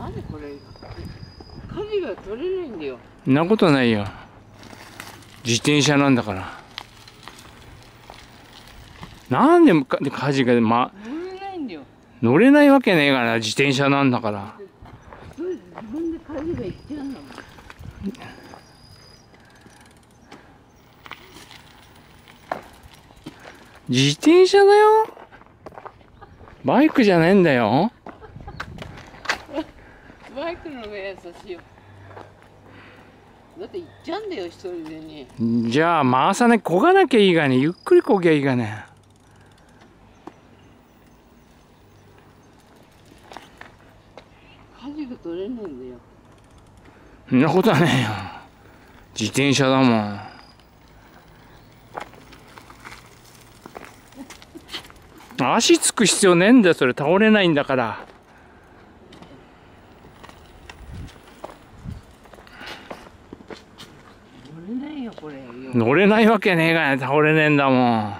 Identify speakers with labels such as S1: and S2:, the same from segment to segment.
S1: なんでこれ舵が取れないんだよ。
S2: そんなことないよ。自転車なんだから。なんで舵が
S1: 乗れないんだよ。
S2: 乗れないわけねえからな、自転車なんだから。
S1: それ自分で舵がいっちゃうんだもん。
S2: 自転車だよ。バイクじゃないんだよ。
S1: バイクの目優しいよ。だって行っちゃうんだよ、一人でね。
S2: じゃあ回さない、漕がなきゃいいがね。ゆっくり漕ぎゃいいがね。
S1: 舵が取れないんだよ。
S2: そんなことはねえよ。自転車だもん。足つく必要ねえんだよ、それ。倒れないんだから。
S1: 乗れないよ、これ。
S2: 乗れないわけねえがね。倒れねえんだもん。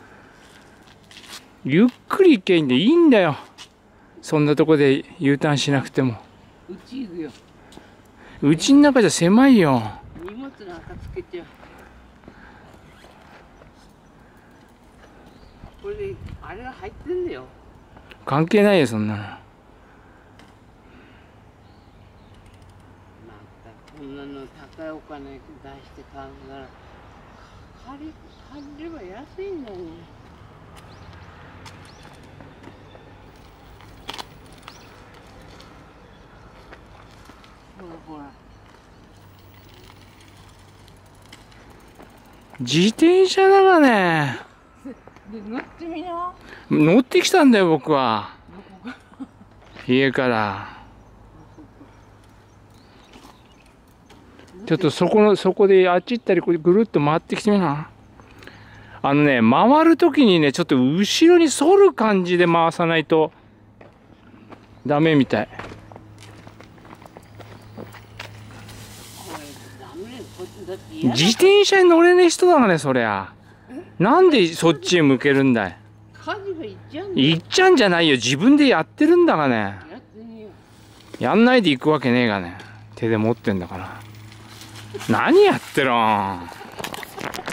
S2: ゆっくり行けばいいんでいいんだよ。そんなとこで U ターンしなくても。
S1: うち行くよ。
S2: うちの中じゃ狭いよ。
S1: 荷物なんかつけちゃう。これであれが入ってんだよ。
S2: 関係ないよ、そんなの。
S1: またこんなの高いお金出して買うから借りれば安いんだよね。ほらほら。
S2: 自転車だがね。
S1: で乗ってみな。
S2: 乗ってきたんだよ、僕は。家から。ちょっとそこであっち行ったりぐるっと回ってきてみな。回るときにね、ちょっと後ろに反る感じで回さないとダメみたい。自転車に乗れねえ人だがね、そりゃ。なんでそっちへ向けるんだい。
S1: 舵がいっちゃうんだよ。
S2: 行っちゃうんじゃないよ。自分でやってるんだがね。
S1: やってねえよ。
S2: やんないで行くわけねえがね。手で持ってんだから。何やってろん。